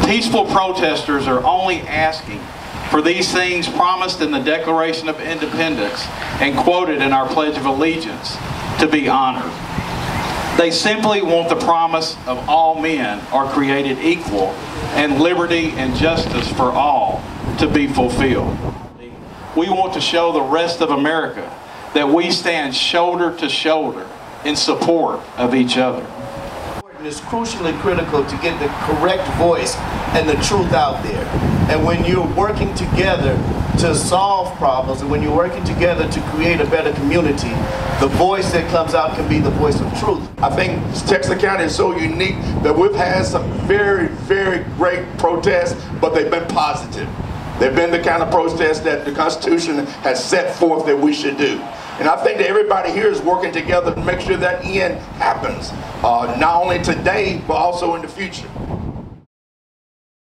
Peaceful protesters are only asking for these things promised in the Declaration of Independence and quoted in our Pledge of Allegiance to be honored. They simply want the promise of all men are created equal and liberty and justice for all to be fulfilled. We want to show the rest of America that we stand shoulder to shoulder in support of each other. It's crucially critical to get the correct voice and the truth out there. And when you're working together to solve problems, and when you're working together to create a better community, the voice that comes out can be the voice of truth. I think Texas County is so unique that we've had some very, very great protests, but they've been positive. They've been the kind of protests that the Constitution has set forth that we should do. And I think that everybody here is working together to make sure that end happens, not only today, but also in the future.